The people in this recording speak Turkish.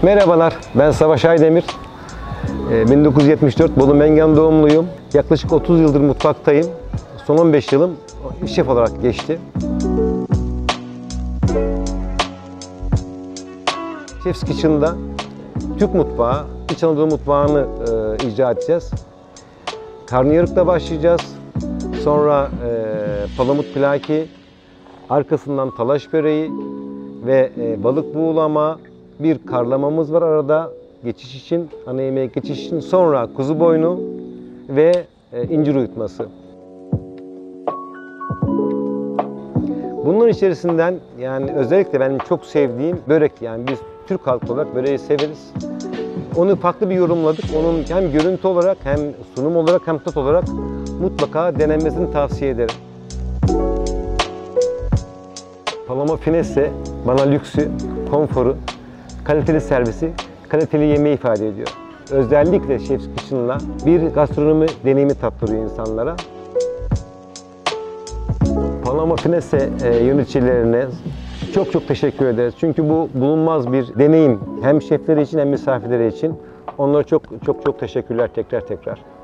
Merhabalar, ben Savaş Aydemir. 1974 Bolu Mengen doğumluyum. Yaklaşık 30 yıldır mutfaktayım. Son 15 yılım şef olarak geçti. Chef's Kitchen'da Türk mutfağı, İç Anadolu mutfağını icra edeceğiz. Karnıyarıkla başlayacağız. Sonra palamut pilaki, arkasından talaş böreği ve balık buğulama, bir karlamamız var arada geçiş için, ana yemeğe geçiş için. Sonra kuzu boynu ve incir uyutması. Bunların içerisinden yani özellikle benim çok sevdiğim börek, yani biz Türk halkı olarak böreği severiz. Onu farklı bir yorumladık. Onun hem görüntü olarak hem sunum olarak hem tat olarak mutlaka denenmesini tavsiye ederim. Paloma finesse bana lüksü, konforu, kaliteli servisi, kaliteli yemeği ifade ediyor. Özellikle Chef's Kitchen'la bir gastronomi deneyimi tattırıyor insanlara. Paloma finesse yöneticilerine çok teşekkür ederiz. Çünkü bu bulunmaz bir deneyim hem şefleri için hem misafirleri için. Onlara çok teşekkürler tekrar.